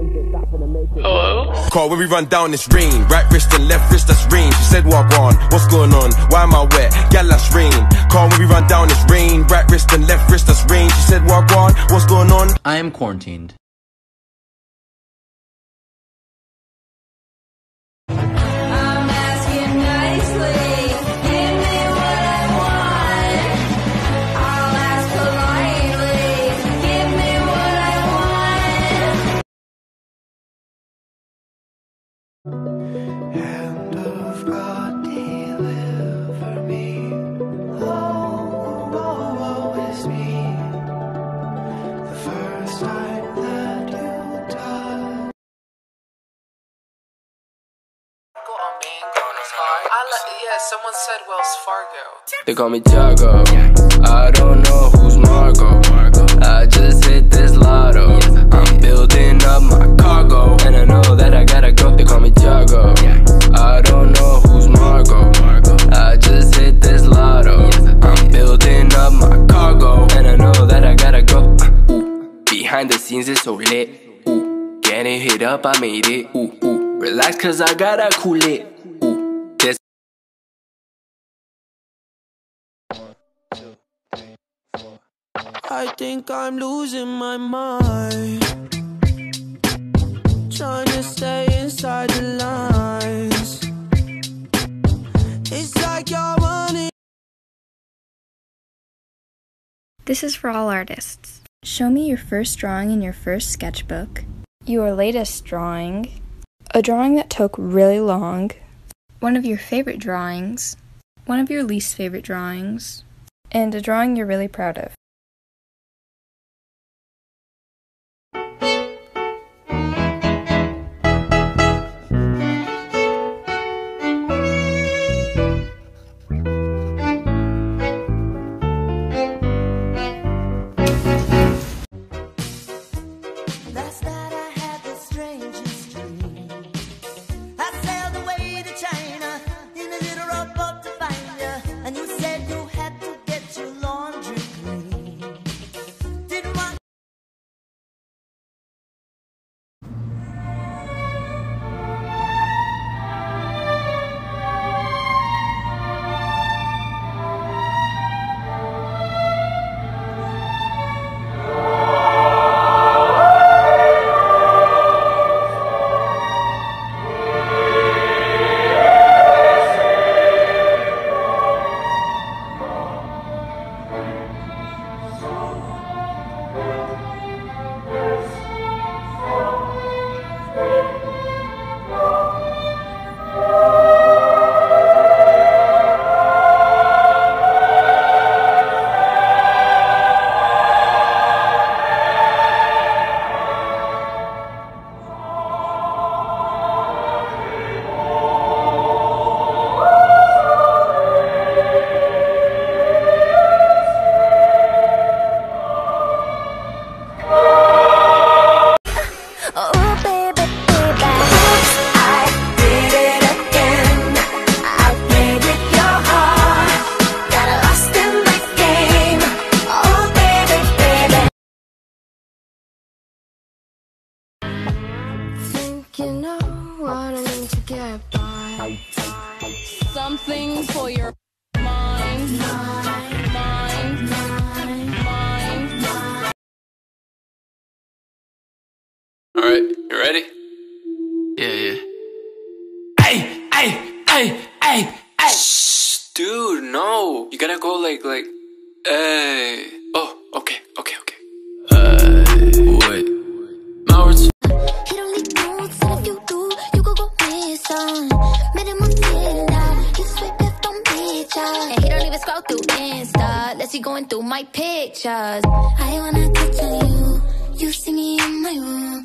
Hello? Call when we run down this rain. Right wrist and left wrist, that's rain. She said, what on? What's going on? Why am I wet? Gal, that's rain. Call when we run down this rain. Right wrist and left wrist, that's rain. She said, what on? What's going on? I am quarantined. Hand of God, deliver me. Oh, woe is me. The first time that you touched. Yeah, someone said Wells Fargo. They call me Tiago. I don't know who's Margot. I just hit this lotto. I'm building up my cargo, and I know that I gotta go. They call me Tiago. I don't know who's Margot. I just hit this lotto. I'm building up my cargo, and I know that I gotta go. Behind the scenes it's so lit. Getting hit up, I made it. Relax, cause I gotta cool it. I think I'm losing my mind, trying to stay inside the lines. It's like you're running. This is for all artists. Show me your first drawing in your first sketchbook, your latest drawing, a drawing that took really long, one of your favorite drawings, one of your least favorite drawings, and a drawing you're really proud of. You know what I mean to get by. Something for your mind. Mind. Alright, you ready? Yeah. Hey! Shh, dude, no. You gotta go like, hey. Oh, okay. Wait. My words. And he don't even scroll through Insta, unless he going through my pictures. I wanna touch on you, you see me in my room.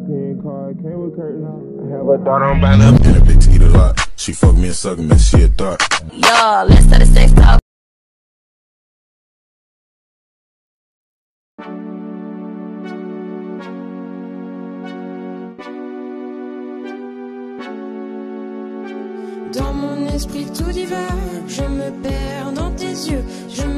European car, it came with curtains. I have a daughter on buying up and a bitch eat a lot. She fuck me and suck me, she a thought. Yo, let's start a sex talk. Dans mon esprit tout divague, je me perds dans tes yeux, je me